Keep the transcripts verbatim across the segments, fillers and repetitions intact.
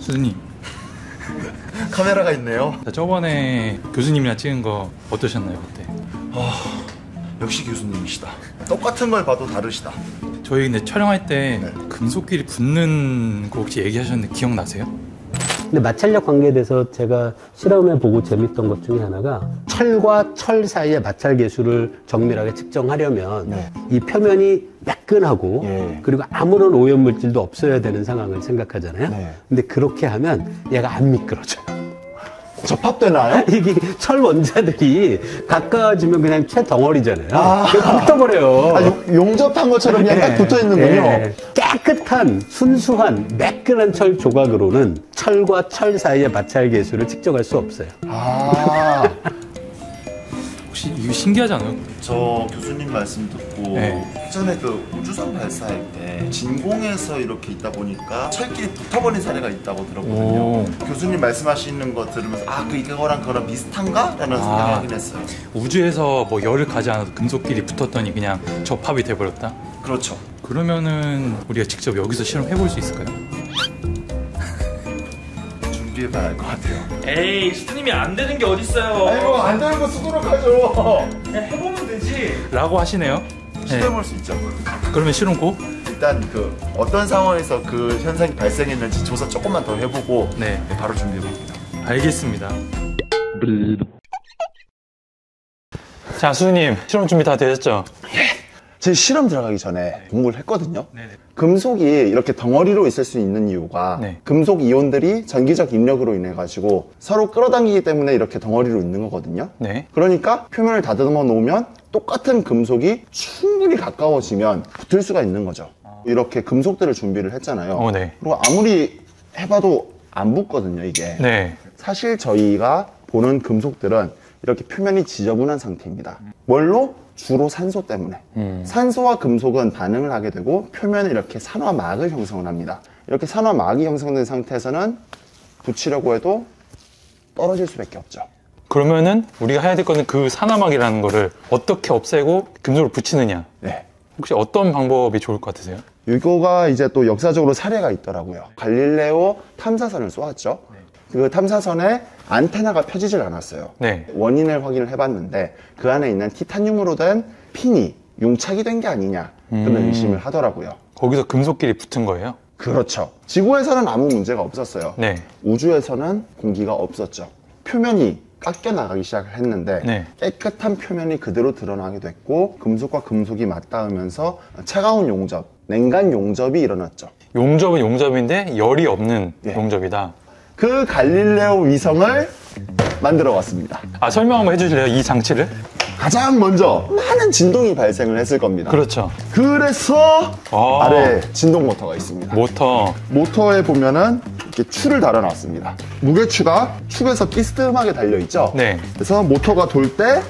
수준님. 카메라가 있네요. 저번에 교수님이랑 찍은 거 어떠셨나요 그때? 아, 역시 교수님이시다. 똑같은 걸 봐도 다르시다. 저희 근데 촬영할 때 네. 금속끼리 붙는 거 혹시 얘기하셨는데 기억나세요? 근데 마찰력 관계에 대해서 제가 실험해보고 재밌던 것 중에 하나가 철과 철 사이의 마찰 계수를 정밀하게 측정하려면 네. 이 표면이 매끈하고 예. 그리고 아무런 오염물질도 없어야 되는 상황을 생각하잖아요. 네. 근데 그렇게 하면 얘가 안 미끄러져요. 접합되나요? 이게 철 원자들이 가까워지면 그냥 채 덩어리잖아요. 아. 붙어버려요. 아, 용- 용접한 것처럼 그냥 딱 붙어 있는군요. 네. 깨끗한 순수한 매끈한 철 조각으로는 철과 철 사이의 마찰 계수를 측정할 수 없어요. 아, 혹시 이거 신기하지 않아요? 저 교수님 말씀 듣고 네. 예전에 그 우주선 발사할 때 진공에서 이렇게 있다 보니까 철끼리 붙어버린 사례가 있다고 들었거든요. 오. 교수님 말씀하시는 거 들으면서 아, 그 이거랑 그거랑 비슷한가? 라는 아. 생각을 하긴 했어요. 우주에서 뭐 열을 가지 않아도 금속끼리 붙었더니 그냥 접합이 돼버렸다? 그렇죠. 그러면은 우리가 직접 여기서 실험해볼 수 있을까요? 준비해봐야 할 것 같아요. 에이, 수님이 안 되는 게 어딨어요. 아이고, 안 되는 거 수두룩하죠. 그냥 해보면 되지. 라고 하시네요. 네. 시도해볼 수 있죠. 그러면 실험 고? 일단 그 어떤 상황에서 그 현상이 발생했는지 조사 조금만 더 해보고 네. 바로 준비해볼게요. 알겠습니다. 자, 수님 실험 준비 다 되셨죠? 제 실험 들어가기 전에 공부를 했거든요. 네네. 금속이 이렇게 덩어리로 있을 수 있는 이유가 네. 금속 이온들이 전기적 입력으로 인해 가지고 서로 끌어당기기 때문에 이렇게 덩어리로 있는 거거든요. 네. 그러니까 표면을 다듬어 놓으면 똑같은 금속이 충분히 가까워지면 붙을 수가 있는 거죠. 이렇게 금속들을 준비를 했잖아요. 어, 네. 그리고 아무리 해봐도 안 붙거든요, 이게. 네. 사실 저희가 보는 금속들은 이렇게 표면이 지저분한 상태입니다. 뭘로? 주로 산소 때문에. 음. 산소와 금속은 반응을 하게 되고 표면에 이렇게 산화막을 형성을 합니다. 이렇게 산화막이 형성된 상태에서는 붙이려고 해도 떨어질 수밖에 없죠. 그러면은 우리가 해야 될 거는 그 산화막이라는 거를 어떻게 없애고 금속을 붙이느냐. 네. 혹시 어떤 방법이 좋을 것 같으세요? 이거가 이제 또 역사적으로 사례가 있더라고요. 갈릴레오 탐사선을 쏘았죠. 그 탐사선에 안테나가 펴지질 않았어요. 네. 원인을 확인을 해봤는데 그 안에 있는 티타늄으로 된 핀이 용착이 된 게 아니냐 그런 음. 의심을 하더라고요. 거기서 금속끼리 붙은 거예요? 그렇죠. 지구에서는 아무 문제가 없었어요. 네. 우주에서는 공기가 없었죠. 표면이 깎여 나가기 시작을 했는데 네. 깨끗한 표면이 그대로 드러나게 됐고 금속과 금속이 맞닿으면서 차가운 용접, 냉간 용접이 일어났죠. 용접은 용접인데 열이 없는 예. 용접이다. 그 갈릴레오 위성을 만들어 왔습니다. 아, 설명 한번 해주실래요? 이 장치를? 가장 먼저 많은 진동이 발생을 했을 겁니다. 그렇죠. 그래서 아. 아래 진동 모터가 있습니다. 모터. 모터에 보면은 이렇게 추를 달아놨습니다. 무게추가 축에서 삐스듬하게 달려있죠? 네. 그래서 모터가 돌 때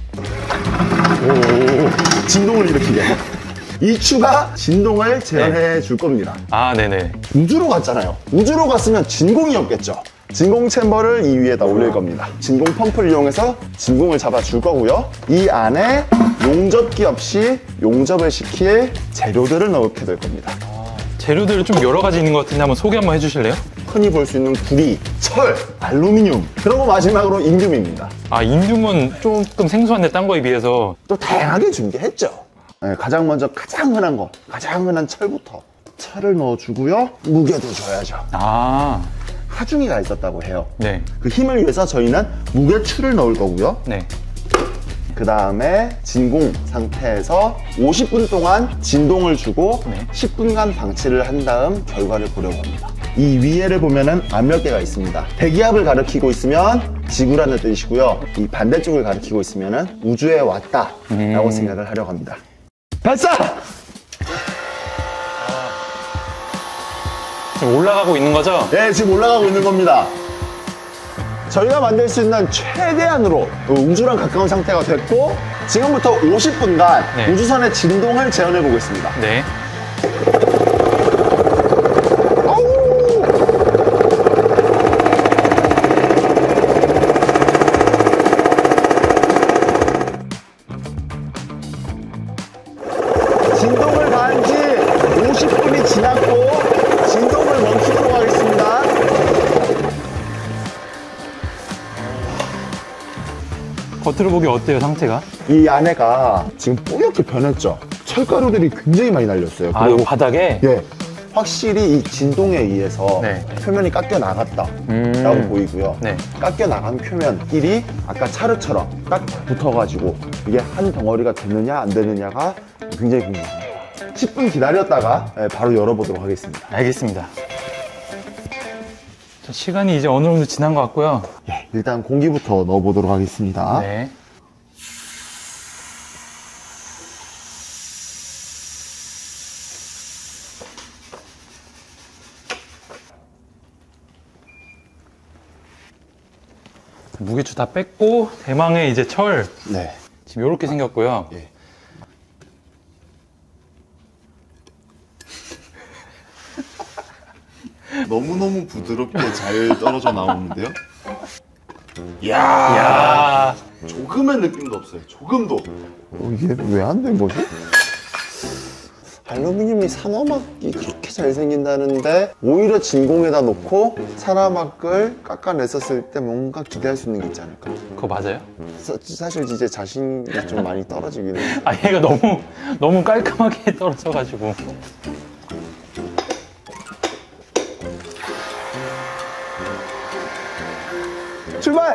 진동을 일으키게. 이 추가 진동을 제어해 줄 겁니다. 아, 네네. 우주로 갔잖아요. 우주로 갔으면 진공이었겠죠. 진공 챔버를 이 위에다 올릴 겁니다. 진공 펌프를 이용해서 진공을 잡아줄 거고요. 이 안에 용접기 없이 용접을 시킬 재료들을 넣게 될 겁니다. 재료들이 좀 여러 가지 있는 것 같은데 한번 소개 한번 해주실래요? 흔히 볼 수 있는 구리, 철, 알루미늄, 그리고 마지막으로 인듐입니다. 아, 인듐은 조금 생소한데 딴 거에 비해서. 또 다양하게 준비했죠. 네, 가장 먼저 가장 흔한 거, 가장 흔한 철부터. 철을 넣어주고요. 무게도 줘야죠. 아, 하중이가 있었다고 해요. 네. 그 힘을 위해서 저희는 무게추를 넣을 거고요. 네. 그 다음에 진공 상태에서 오십 분 동안 진동을 주고 네. 십 분간 방치를 한 다음 결과를 보려고 합니다. 이 위에를 보면은 압력계가 있습니다. 대기압을 가리키고 있으면 지구라는 뜻이고요. 이 반대쪽을 가리키고 있으면은 우주에 왔다 라고 음. 생각을 하려고 합니다. 발사! 지금 올라가고 있는 거죠? 네, 지금 올라가고 있는 겁니다. 저희가 만들 수 있는 최대한으로 우주랑 가까운 상태가 됐고 지금부터 오십 분간 네. 우주선의 진동을 재현해 보겠습니다. 네. 진동을 가한 지 오십 분이 지났고 진동을 멈추도록 하겠습니다. 겉으로 보기 어때요, 상태가? 이 안에가 지금 뿌옇게 변했죠. 철가루들이 굉장히 많이 날렸어요. 아, 이거 바닥에? 예, 확실히 이 진동에 의해서 네. 표면이 깎여 나갔다라고 음. 보이고요. 네. 깎여 나간 표면끼리 아까 차르처럼 딱 붙어가지고 이게 한 덩어리가 되느냐 안 되느냐가 굉장히 궁금합니다. 십 분 기다렸다가 예, 바로 열어보도록 하겠습니다. 알겠습니다. 자, 시간이 이제 어느 정도 지난 것 같고요. 예, 일단 공기부터 넣어보도록 하겠습니다. 네. 무게추 다 뺐고 대망의 이제 철 네. 지금 이렇게 생겼고요. 예. 너무너무 부드럽게 잘 떨어져 나오는데요? 이야, 야, 조금의 느낌도 없어요. 조금도. 어, 이게 왜 안 된 거지? 알루미늄이 산화막이 그렇게 잘 생긴다는데 오히려 진공에다 놓고 산화막을 깎아냈었을 때 뭔가 기대할 수 있는 게 있지 않을까? 그거 맞아요? 사, 사실 이제 자신이 좀 많이 떨어지긴 해요. 아, 얘가 너무 너무 깔끔하게 떨어져가지고. 출발!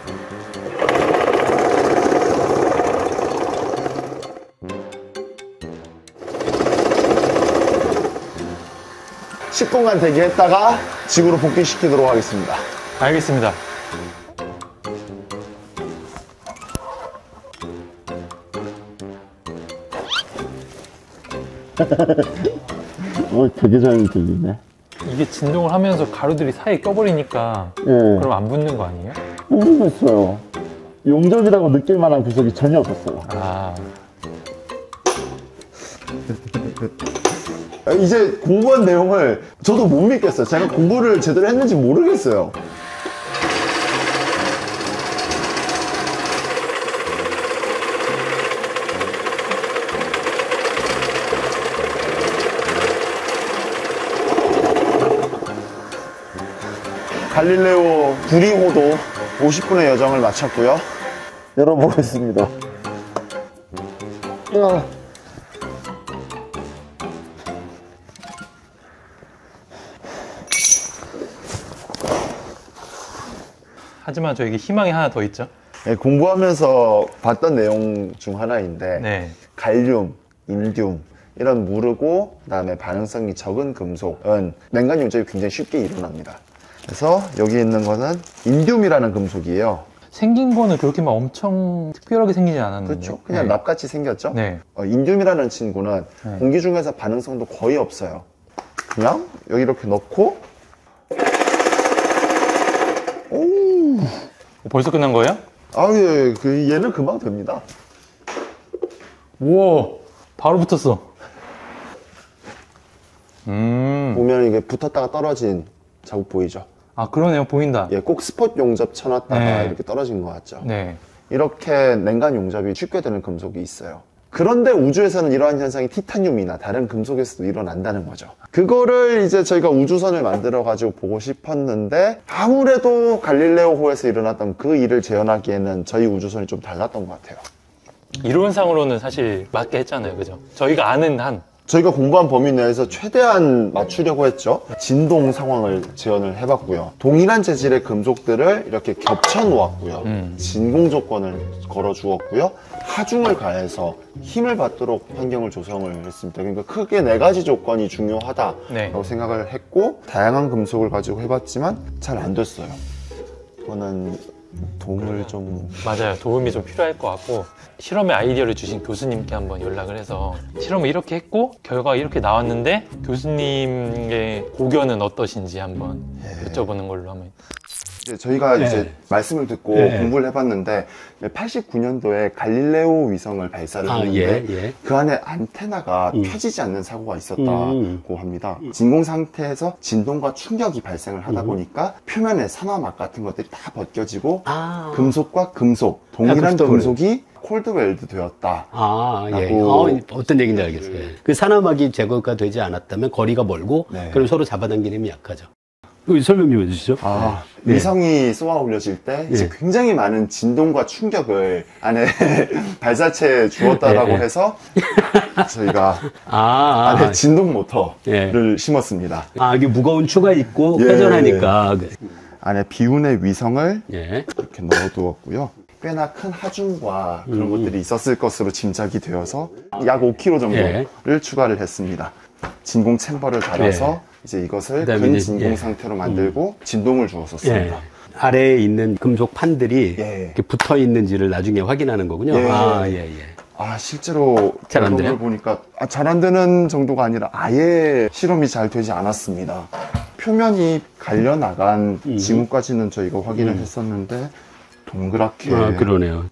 십 분간 대기했다가 집으로 복귀시키도록 하겠습니다. 알겠습니다. 어, 되게 잘 들리네. 이게 진동을 하면서 가루들이 사이에 껴버리니까 예. 그럼 안 붙는 거 아니에요? 모르겠어요. 용접이라고 느낄 만한 구석이 전혀 없었어요. 아, 이제 공부한 내용을 저도 못 믿겠어요. 제가 공부를 제대로 했는지 모르겠어요. 갈릴레오 구리호도 오십 분의 여정을 마쳤고요. 열어보겠습니다. 야. 하지만 저에게 희망이 하나 더 있죠. 네, 공부하면서 봤던 내용 중 하나인데 네. 갈륨, 인듐 이런 무르고 그다음에 반응성이 적은 금속은 냉간 용접이 굉장히 쉽게 일어납니다. 그래서 여기 있는 거는 인듐이라는 금속이에요. 생긴 거는 그렇게 막 엄청 특별하게 생기지 않았는데. 그렇죠. 그냥 네. 납같이 생겼죠. 네. 어, 인듐이라는 친구는 네. 공기 중에서 반응성도 거의 없어요. 그냥 여기 이렇게 넣고 오, 벌써 끝난 거예요? 아, 예, 그 얘는 금방 됩니다. 우와, 바로 붙었어. 음, 보면 이게 붙었다가 떨어진 자국 보이죠? 아, 그러네요. 보인다. 예, 꼭 스폿 용접 쳐놨다가 네. 이렇게 떨어진 것 같죠? 네. 이렇게 냉간 용접이 쉽게 되는 금속이 있어요. 그런데 우주에서는 이러한 현상이 티타늄이나 다른 금속에서도 일어난다는 거죠. 그거를 이제 저희가 우주선을 만들어 가지고 보고 싶었는데 아무래도 갈릴레오호에서 일어났던 그 일을 재현하기에는 저희 우주선이 좀 달랐던 것 같아요. 이론상으로는 사실 맞게 했잖아요. 그죠? 저희가 아는 한. 저희가 공부한 범위 내에서 최대한 맞추려고 했죠. 진동 상황을 재현을 해봤고요. 동일한 재질의 금속들을 이렇게 겹쳐 놓았고요. 음. 진공 조건을 걸어 주었고요. 하중을 가해서 힘을 받도록 환경을 조성을 했습니다. 그러니까 크게 네 가지 조건이 중요하다라고 네. 생각을 했고 다양한 금속을 가지고 해봤지만 잘 안 됐어요. 그거는 도움을 좀 맞아요. 도움이 좀 필요할 것 같고 실험의 아이디어를 주신 교수님께 한번 연락을 해서 실험을 이렇게 했고 결과가 이렇게 나왔는데 교수님의 고견은 어떠신지 한번 여쭤보는 걸로 하면. 이제 저희가 네. 이제 말씀을 듣고 네. 공부를 해봤는데 팔십구 년도에 갈릴레오 위성을 발사를 아, 했는데 예, 예. 그 안에 안테나가 음. 펴지지 않는 사고가 있었다고 음. 합니다. 진공 상태에서 진동과 충격이 발생을 하다 음. 보니까 표면에 산화막 같은 것들이 다 벗겨지고 아, 금속과 금속, 동일한 아, 금속이 콜드웰드 되었다. 아, 예. 라고- 어, 어떤 얘기인지 알겠어요. 그 산화막이 제거가 되지 않았다면 거리가 멀고, 네. 그럼 서로 잡아당기는 힘이 약하죠. 이거 설명 좀 해주시죠. 아, 네. 위성이 쏘아 올려질 때 이제 네. 굉장히 많은 진동과 충격을 안에 발사체에 주었다라고 네, 네. 해서 저희가 아, 안에 아, 진동 모터를 네. 심었습니다. 아, 이게 무거운 추가 있고 예. 회전하니까. 안에 비운의 위성을 예. 이렇게 넣어두었고요. 꽤나 큰 하중과 그런 음. 것들이 있었을 것으로 짐작이 되어서 약 오 킬로그램 정도를 예. 추가를 했습니다. 진공 챔버를 달아서 예. 이제 이것을 그다음에 근 이제, 진공 예. 상태로 만들고 진동을 예. 주었었습니다. 아래에 있는 금속 판들이 예. 이렇게 붙어 있는지를 나중에 확인하는 거군요. 예. 아, 예, 예. 아, 실제로 잘안 결과를 돼요? 보니까 아, 잘 안 되는 정도가 아니라 아예 실험이 잘 되지 않았습니다. 표면이 갈려나간 음. 징후까지는 저희가 확인을 했었는데 동그랗게 아, 그러네요.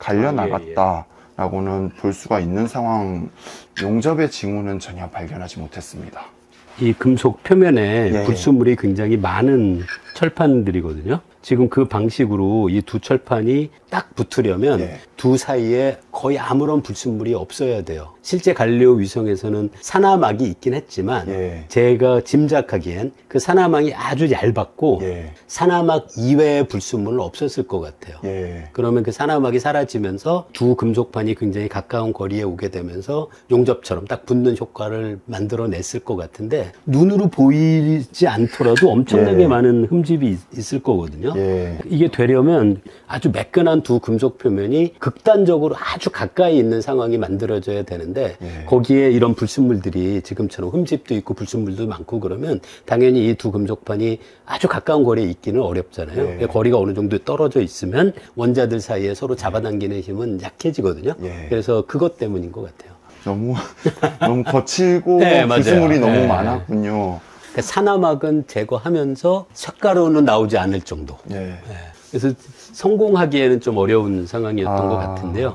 갈려나갔다라고는 볼 수가 있는 상황, 용접의 징후는 전혀 발견하지 못했습니다. 이 금속 표면에 예. 불순물이 굉장히 많은 철판들이거든요. 지금 그 방식으로 이 두 철판이 딱 붙으려면 예. 두 사이에 거의 아무런 불순물이 없어야 돼요. 실제 갈리오 위성에서는 산화막이 있긴 했지만 예. 제가 짐작하기엔 그 산화막이 아주 얇았고 예. 산화막 이외의 불순물은 없었을 것 같아요. 예. 그러면 그 산화막이 사라지면서 두 금속판이 굉장히 가까운 거리에 오게 되면서 용접처럼 딱 붙는 효과를 만들어냈을 것 같은데 눈으로 보이지 않더라도 엄청나게 예. 많은 흠집이 있- 있을 거거든요. 예. 이게 되려면 아주 매끈한 두 금속 표면이 극단적으로 아주 가까이 있는 상황이 만들어져야 되는데 예. 거기에 이런 불순물들이 지금처럼 흠집도 있고 불순물도 많고 그러면 당연히 이 두 금속판이 아주 가까운 거리에 있기는 어렵잖아요. 예. 거리가 어느 정도 떨어져 있으면 원자들 사이에 서로 잡아당기는 힘은 약해지거든요. 예. 그래서 그것 때문인 것 같아요. 너무 너무 거칠고 네, 맞아요. 불순물이 너무 네. 많았군요. 그러니까 산화막은 제거하면서 쇳가루는 나오지 않을 정도. 예. 네. 그래서 성공하기에는 좀 어려운 상황이었던 아. 것 같은데요.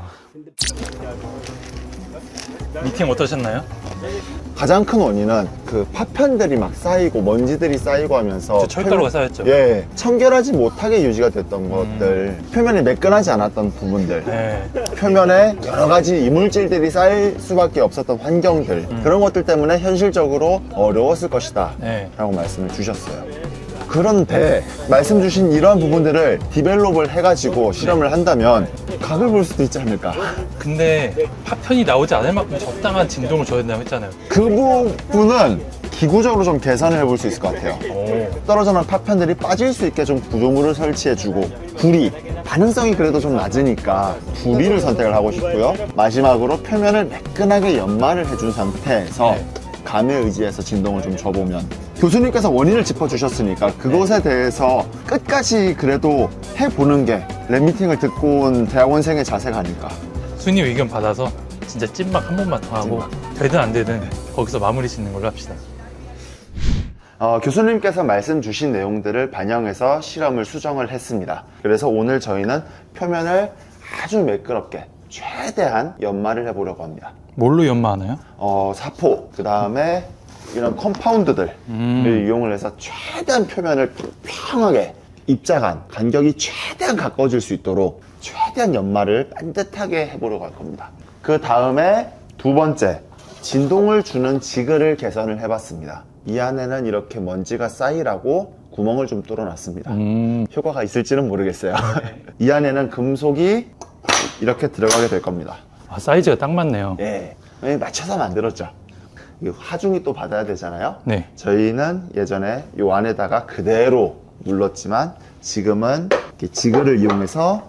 미팅 어떠셨나요? 가장 큰 원인은 그 파편들이 막 쌓이고 먼지들이 쌓이고 하면서 저 철가루가 표면- 쌓였죠. 예, 청결하지 못하게 유지가 됐던 것들, 표면이 매끈하지 않았던 부분들, 네. 표면에 여러 가지 이물질들이 쌓일 수밖에 없었던 환경들, 그런 것들 때문에 현실적으로 어려웠을 것이다 네. 라고 말씀을 주셨어요. 그런데 말씀 주신 이러한 부분들을 디벨롭을 해가지고 실험을 한다면 각을 볼 수도 있지 않을까. 근데 파편이 나오지 않을 만큼 적당한 진동을 줘야 된다고 했잖아요. 그 부분은 기구적으로 좀 계산을 해볼 수 있을 것 같아요. 오. 떨어져나온 파편들이 빠질 수 있게 좀 구조물을 설치해주고, 구리, 반응성이 그래도 좀 낮으니까 구리를 선택을 하고 싶고요. 마지막으로 표면을 매끈하게 연마를 해준 상태에서 네. 감에 의지해서 진동을 좀 줘보면, 교수님께서 원인을 짚어주셨으니까 그것에 대해서 끝까지 그래도 해보는 게 랩미팅을 듣고 온 대학원생의 자세가 아닐까. 수님 의견 받아서 진짜 찐막 한 번만 더 하고 되든 안 되든 거기서 마무리 짓는 걸로 합시다. 어, 교수님께서 말씀 주신 내용들을 반영해서 실험을 수정을 했습니다. 그래서 오늘 저희는 표면을 아주 매끄럽게 최대한 연마를 해보려고 합니다. 뭘로 연마하나요? 어, 사포, 그 다음에 이런 컴파운드들을 음. 이용을 해서 최대한 표면을 평평하게 입자간, 간격이 최대한 가까워질 수 있도록 최대한 연마를 반듯하게 해보려고 할 겁니다. 그 다음에 두 번째, 진동을 주는 지그를 개선을 해봤습니다. 이 안에는 이렇게 먼지가 쌓이라고 구멍을 좀 뚫어놨습니다. 음. 효과가 있을지는 모르겠어요. 이 안에는 금속이 이렇게 들어가게 될 겁니다. 아, 사이즈가 딱 맞네요. 예, 맞춰서 만들었죠. 이 하중이 또 받아야 되잖아요. 네. 저희는 예전에 이 안에다가 그대로 눌렀지만 지금은 이렇게 지그를 이용해서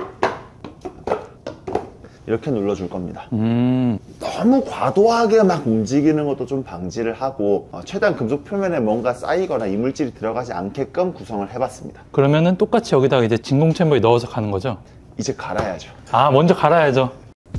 이렇게 눌러줄 겁니다. 음. 너무 과도하게 막 움직이는 것도 좀 방지를 하고 어, 최대한 금속 표면에 뭔가 쌓이거나 이물질이 들어가지 않게끔 구성을 해봤습니다. 그러면은 똑같이 여기다가 이제 진공 챔버에 넣어서 가는 거죠? 이제 갈아야죠. 아, 먼저 갈아야죠.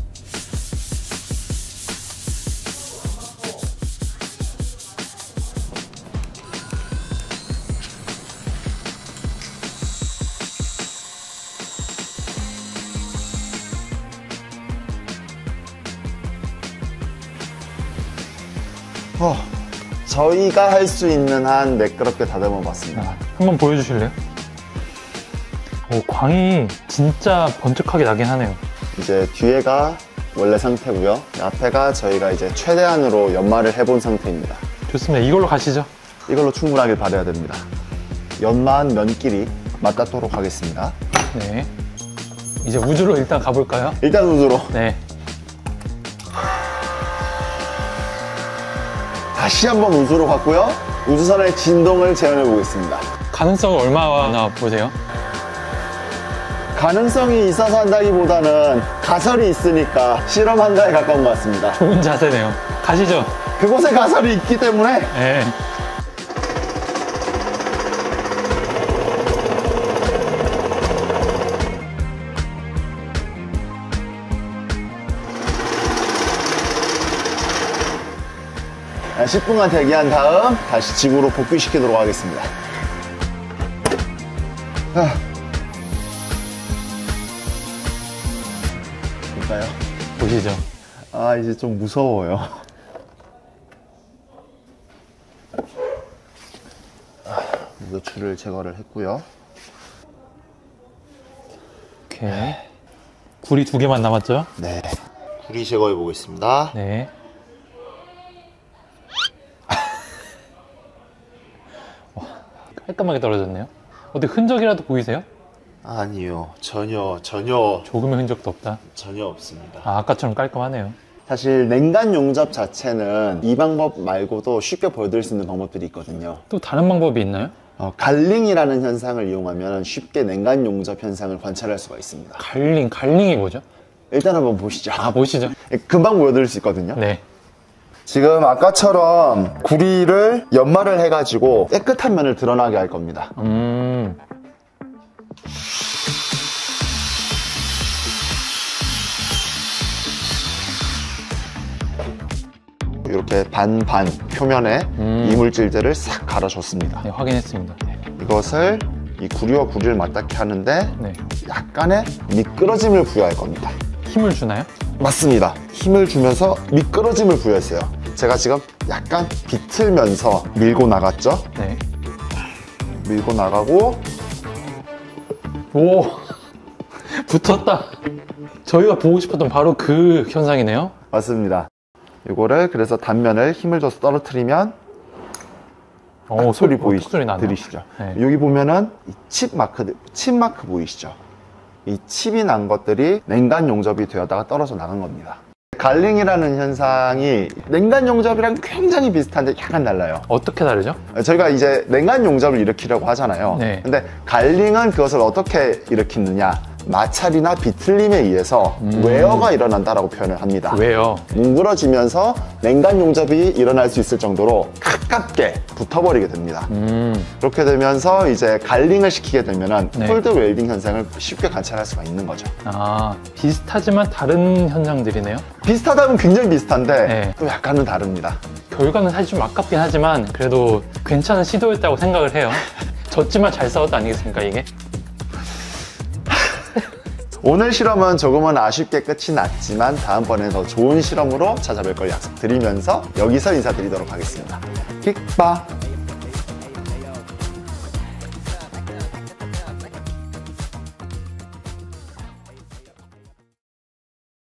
어, 저희가 할 수 있는 한 매끄럽게 다듬어 봤습니다. 한번 보여주실래요? 오, 광이 진짜 번쩍하게 나긴 하네요. 이제 뒤에가 원래 상태고요. 앞에가 저희가 이제 최대한으로 연마를 해본 상태입니다. 좋습니다. 이걸로 가시죠. 이걸로 충분하길 바라야 됩니다. 연마한 면끼리 맞닿도록 하겠습니다. 네. 이제 우주로 일단 가볼까요? 일단 우주로 네. 다시 한번 우주로 갔고요. 우주선의 진동을 재현해 보겠습니다. 가능성을 얼마나 보세요? 가능성이 있어서 한다기보다는 가설이 있으니까 실험한다에 가까운 것 같습니다. 좋은 자세네요. 가시죠. 그곳에 가설이 있기 때문에 네. 십 분간 대기한 다음 다시 지구로 복귀시키도록 하겠습니다. 아. 볼까요? 보시죠. 아, 이제 좀 무서워요. 먼저 줄을 제거를 했고요. 오케이. 구리 두 개만 남았죠? 네. 구리 제거해 보겠습니다. 네. 와, 깔끔하게 떨어졌네요. 어디 흔적이라도 보이세요? 아니요. 전혀, 전혀, 조금의 흔적도 없다. 전혀 없습니다. 아, 아까처럼 깔끔하네요. 사실 냉간 용접 자체는 이 방법 말고도 쉽게 보여드릴 수 있는 방법들이 있거든요. 또 다른 방법이 있나요? 어, 갈링이라는 현상을 이용하면 쉽게 냉간 용접 현상을 관찰할 수가 있습니다. 갈링, 갈링이 뭐죠? 일단 한번 보시죠. 아, 보시죠. 금방 보여드릴 수 있거든요. 네. 지금 아까처럼 구리를 연마를 해가지고 깨끗한 면을 드러나게 할 겁니다. 음. 이렇게 반반 표면에 음. 이물질들을 싹 갈아줬습니다. 네, 확인했습니다. 네. 이것을 이 구리와 구리를 맞닿게 하는데 네. 약간의 미끄러짐을 부여할 겁니다. 힘을 주나요? 맞습니다. 힘을 주면서 미끄러짐을 부여했어요. 제가 지금 약간 비틀면서 밀고 나갔죠? 네. 밀고 나가고 오! 붙었다. 저희가 보고 싶었던 바로 그 현상이네요. 맞습니다. 이거를 그래서 단면을 힘을 줘서 떨어뜨리면 오, 소리 소- 보이시죠? 소리 나네요. 들리시죠? 네. 여기 보면은 이 칩 마크, 칩 마크 보이시죠? 이 칩이 난 것들이 냉간 용접이 되었다가 떨어져 나간 겁니다. 갈링이라는 현상이 냉간 용접이랑 굉장히 비슷한데 약간 달라요. 어떻게 다르죠? 저희가 이제 냉간 용접을 일으키려고 하잖아요. 네. 근데 갈링은 그것을 어떻게 일으키느냐? 마찰이나 비틀림에 의해서 음. 웨어가 일어난다라고 표현을 합니다. 왜요? 뭉그러지면서 냉간 용접이 일어날 수 있을 정도로 가깝게 붙어버리게 됩니다. 음. 그렇게 되면서 이제 갈링을 시키게 되면은 네. 콜드 웰딩 현상을 쉽게 관찰할 수가 있는 거죠. 아, 비슷하지만 다른 현상들이네요. 비슷하다면 굉장히 비슷한데 네. 또 약간은 다릅니다. 결과는 사실 좀 아깝긴 하지만 그래도 괜찮은 시도였다고 생각을 해요. 졌지만 잘 싸웠다 아니겠습니까, 이게? 오늘 실험은 조금은 아쉽게 끝이 났지만 다음번에 더 좋은 실험으로 찾아뵐 걸 약속드리면서 여기서 인사드리도록 하겠습니다. 킥바!